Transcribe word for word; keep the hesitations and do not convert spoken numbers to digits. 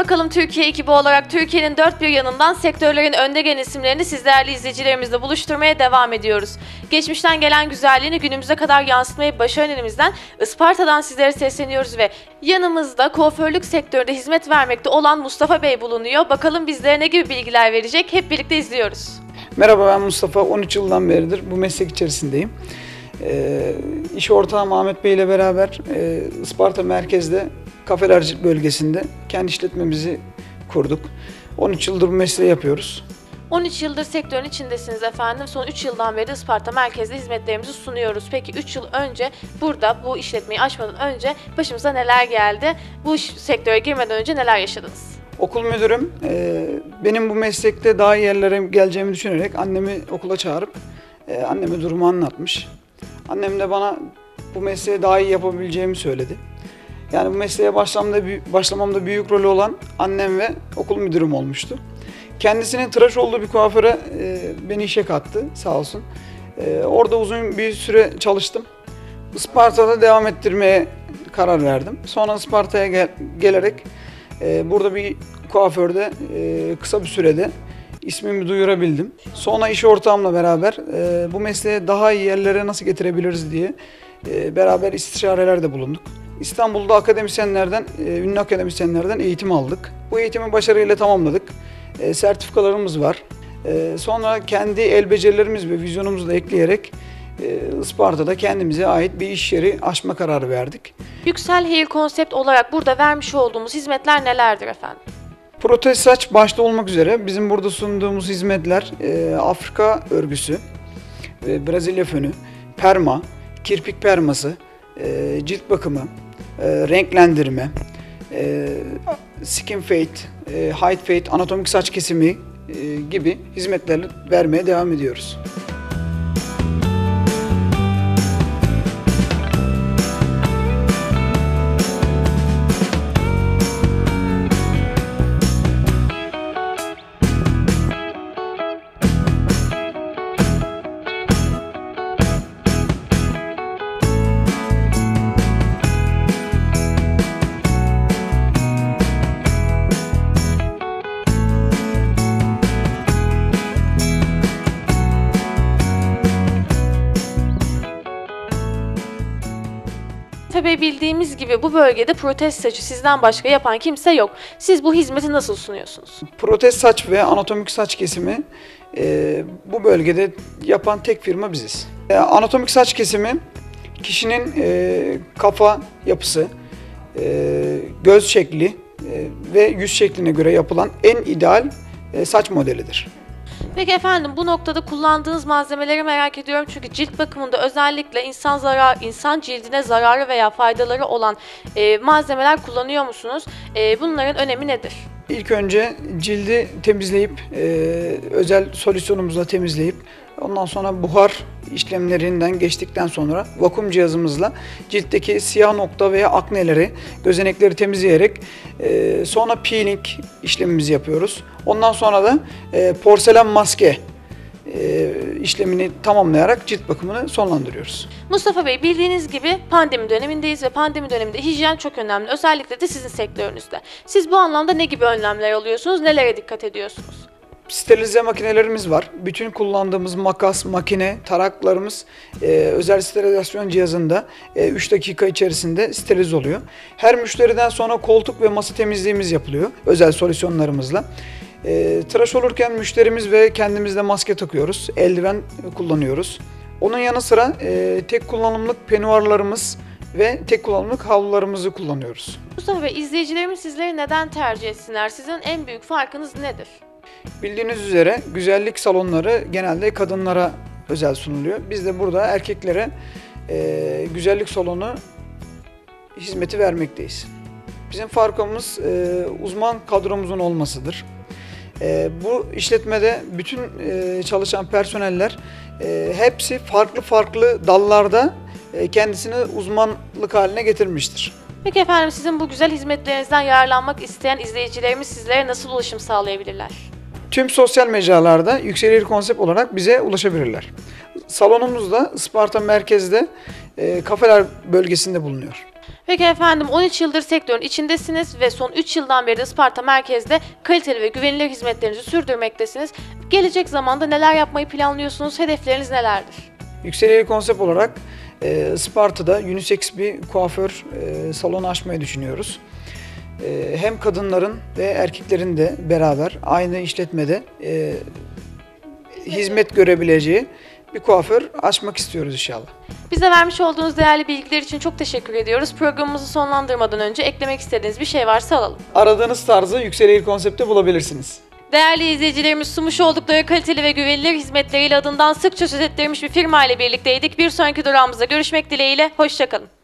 Bakalım Türkiye ekibi olarak Türkiye'nin dört bir yanından sektörlerin önde gelen isimlerini siz değerli izleyicilerimizle buluşturmaya devam ediyoruz. Geçmişten gelen güzelliğini günümüze kadar yansıtmayı başaranımızdan Isparta'dan sizlere sesleniyoruz ve yanımızda kuaförlük sektöründe hizmet vermekte olan Mustafa Bey bulunuyor. Bakalım bizlere ne gibi bilgiler verecek? Hep birlikte izliyoruz. Merhaba, ben Mustafa. on üç yıldan beridir bu meslek içerisindeyim. E, iş ortağım Ahmet Bey ile beraber e, Isparta merkezde Kafeler bölgesinde kendi işletmemizi kurduk. on üç yıldır bu mesleği yapıyoruz. on üç yıldır sektörün içindesiniz efendim. Son üç yıldan beri de Isparta merkezde hizmetlerimizi sunuyoruz. Peki üç yıl önce burada bu işletmeyi açmadan önce başımıza neler geldi? Bu iş, sektöre girmeden önce neler yaşadınız? Okul müdürüm e, benim bu meslekte daha iyi yerlere geleceğimi düşünerek annemi okula çağırıp e, anneme durumu anlatmış. Annem de bana bu mesleği daha iyi yapabileceğimi söyledi. Yani bu mesleğe başlamamda, başlamamda büyük rolü olan annem ve okul müdürüm olmuştu. Kendisinin tıraş olduğu bir kuaföre e, beni işe kattı sağ olsun. E, orada uzun bir süre çalıştım. Isparta'da devam ettirmeye karar verdim. Sonra Isparta'ya gel gelerek e, burada bir kuaförde e, kısa bir sürede ismimi duyurabildim. Sonra iş ortağımla beraber e, bu mesleğe daha iyi yerlere nasıl getirebiliriz diye e, beraber istişarelerde bulunduk. İstanbul'da akademisyenlerden, e, ünlü akademisyenlerden eğitim aldık. Bu eğitimi başarıyla tamamladık. E, sertifikalarımız var. E, sonra kendi el becerilerimiz ve vizyonumuzu da ekleyerek e, Isparta'da kendimize ait bir iş yeri açma kararı verdik. Yüksel Hair Concept olarak burada vermiş olduğumuz hizmetler nelerdir efendim? Protez saç başta olmak üzere bizim burada sunduğumuz hizmetler e, Afrika örgüsü, e, Brezilya fönü, perma, kirpik perması, e, cilt bakımı, e, renklendirme, e, skin fade, e, height fade, anatomik saç kesimi e, gibi hizmetler vermeye devam ediyoruz. Tabii bildiğimiz gibi bu bölgede protez saçı sizden başka yapan kimse yok. Siz bu hizmeti nasıl sunuyorsunuz? Protez saç ve anatomik saç kesimi e, bu bölgede yapan tek firma biziz. E, anatomik saç kesimi kişinin e, kafa yapısı, e, göz şekli e, ve yüz şekline göre yapılan en ideal e, saç modelidir. Peki efendim bu noktada kullandığınız malzemeleri merak ediyorum çünkü cilt bakımında özellikle insan zarar, insan cildine zararı veya faydaları olan e, malzemeler kullanıyor musunuz? E, bunların önemi nedir? İlk önce cildi temizleyip, e, özel solüsyonumuzla temizleyip, ondan sonra buhar işlemlerinden geçtikten sonra vakum cihazımızla ciltteki siyah nokta veya akneleri, gözenekleri temizleyerek e, sonra peeling işlemimizi yapıyoruz. Ondan sonra da e, porselen maske e, işlemini tamamlayarak cilt bakımını sonlandırıyoruz. Mustafa Bey, bildiğiniz gibi pandemi dönemindeyiz ve pandemi döneminde hijyen çok önemli. Özellikle de sizin sektörünüzde. Siz bu anlamda ne gibi önlemler alıyorsunuz, nelere dikkat ediyorsunuz? Sterilize makinelerimiz var. Bütün kullandığımız makas, makine, taraklarımız e, özel sterilizasyon cihazında e, üç dakika içerisinde sterilize oluyor. Her müşteriden sonra koltuk ve masa temizliğimiz yapılıyor özel solüsyonlarımızla. E, tıraş olurken müşterimiz ve kendimiz de maske takıyoruz, eldiven kullanıyoruz. Onun yanı sıra e, tek kullanımlık penuarlarımız ve tek kullanımlık havlularımızı kullanıyoruz. Mustafa Bey, izleyicilerimiz sizleri neden tercih etsinler? Sizin en büyük farkınız nedir? Bildiğiniz üzere güzellik salonları genelde kadınlara özel sunuluyor. Biz de burada erkeklere e, güzellik salonu hizmeti vermekteyiz. Bizim farkımız e, uzman kadromuzun olmasıdır. E, bu işletmede bütün e, çalışan personeller e, hepsi farklı farklı dallarda e, kendisini uzmanlık haline getirmiştir. Peki efendim, sizin bu güzel hizmetlerinizden yararlanmak isteyen izleyicilerimiz sizlere nasıl ulaşım sağlayabilirler? Tüm sosyal mecralarda Yüksel Hair Concept olarak bize ulaşabilirler. Salonumuz da Isparta merkezde e, Kafeler bölgesinde bulunuyor. Peki efendim, on üç yıldır sektörün içindesiniz ve son üç yıldan beri de Isparta merkezde kaliteli ve güvenilir hizmetlerinizi sürdürmektesiniz. Gelecek zamanda neler yapmayı planlıyorsunuz? Hedefleriniz nelerdir? Yükseleli konsept olarak e, Isparta'da unisex bir kuaför e, salonu açmayı düşünüyoruz. E, hem kadınların ve erkeklerin de beraber aynı işletmede e, hizmet görebileceği bir kuaför açmak istiyoruz inşallah. Bize vermiş olduğunuz değerli bilgiler için çok teşekkür ediyoruz. Programımızı sonlandırmadan önce eklemek istediğiniz bir şey varsa alalım. Aradığınız tarzı Yükseleli konsepte bulabilirsiniz. Değerli izleyicilerimiz, sunmuş oldukları kaliteli ve güvenilir hizmetleriyle adından sıkça söz ettirilmiş bir firma ile birlikteydik. Bir sonraki durağımızda görüşmek dileğiyle, hoşça kalın.